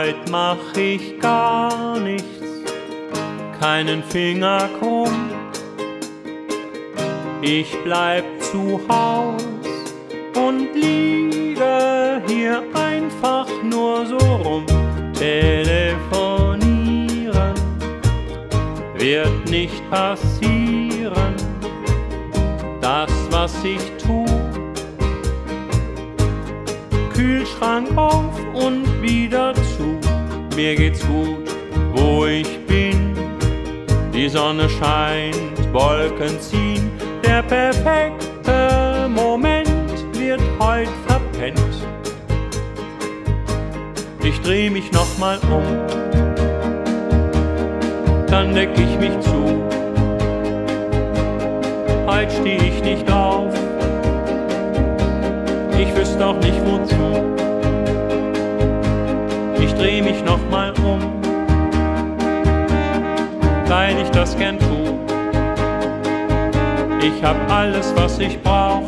Heut mach ich gar nichts, keinen Finger krumm. Ich bleib zu Haus und liege hier einfach nur so rum. Telefonieren wird nicht passieren, das was ich tu. Kühlschrank auf und wieder zu. Mir geht's gut, wo ich bin. Die Sonne scheint, Wolken ziehen. Der perfekte Moment wird heut verpennt. Ich dreh mich nochmal um, dann deck ich mich zu. Heut steh ich nicht auf, ich wüsste auch nicht wozu. Ich dreh mich nochmal um, weil ich das gern tu. Ich hab alles, was ich brauch,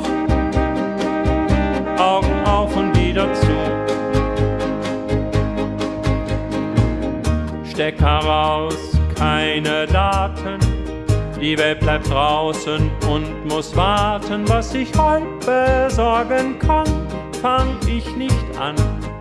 Augen auf und wieder zu. Stecker raus, keine Daten, die Welt bleibt draußen und muss warten. Was ich heute besorgen kann, fang ich nicht an.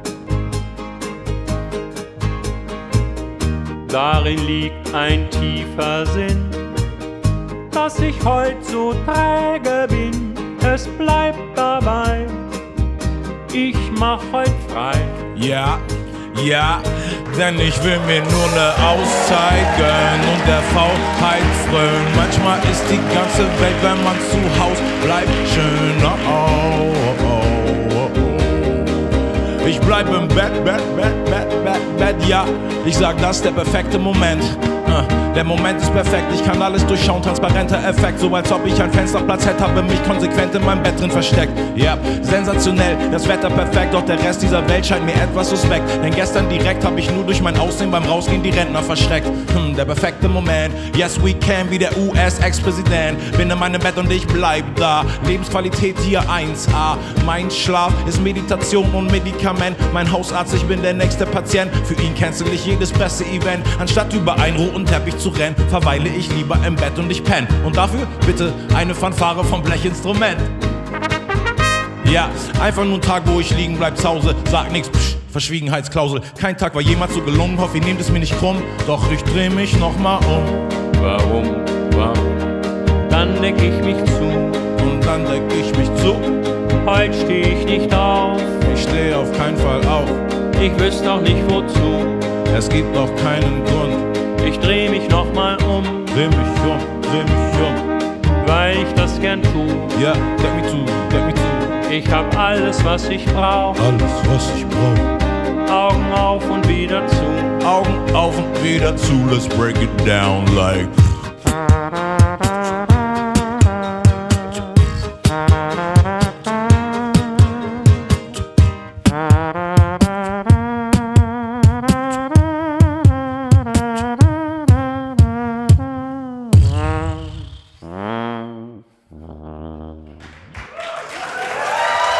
Darin liegt ein tiefer Sinn, dass ich heut so träge bin. Es bleibt dabei, ich mach heut frei. Ja, ja, denn ich will mir nur ne Auszeit gönnen und der Faulheit frönen. Manchmal ist die ganze Welt, wenn man zu Haus bleibt, schöner. Oh, oh, oh, oh. Ich bleib im Bett, ja. Ich sag, das ist der perfekte Moment. Der Moment ist perfekt, ich kann alles durchschauen, transparenter Effekt. So als ob ich ein Fensterplatz hätte, habe mich konsequent in meinem Bett drin versteckt. Ja, sensationell, das Wetter perfekt, doch der Rest dieser Welt scheint mir etwas suspekt. Denn gestern direkt habe ich nur durch mein Aussehen beim Rausgehen die Rentner verschreckt. Der perfekte Moment, yes we can, wie der US-Ex-Präsident. Bin in meinem Bett und ich bleib da, Lebensqualität hier 1A. Mein Schlaf ist Meditation und Medikament. Mein Hausarzt, ich bin der nächste Patient. Für ihn cancel ich jedes Presseevent. Anstatt über einen roten Teppich zu rennen, verweile ich lieber im Bett und ich penn. Und dafür bitte eine Fanfare vom Blechinstrument. Ja, einfach nur ein Tag, wo ich liegen bleib zu Hause. Sag nix, psch, Verschwiegenheitsklausel. Kein Tag war jemals so gelungen, hoffe ihr nehmt es mir nicht krumm. Doch ich dreh mich nochmal um. Warum? Dann deck ich mich zu. Und dann deck ich mich zu. Heut steh ich nicht auf, ich steh auf keinen Fall auf. Ich wüsste auch nicht wozu. Es gibt doch keinen Grund. Ich dreh mich nochmal um, dreh mich um, weil ich das gern tu. Ja, deck mich zu. Ich hab alles, was ich brauch. Alles, was ich brauch. Augen auf und wieder zu. Augen auf und wieder zu. Let's break it down like.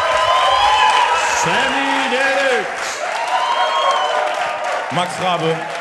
Sammy Deluxe. Max Rabe.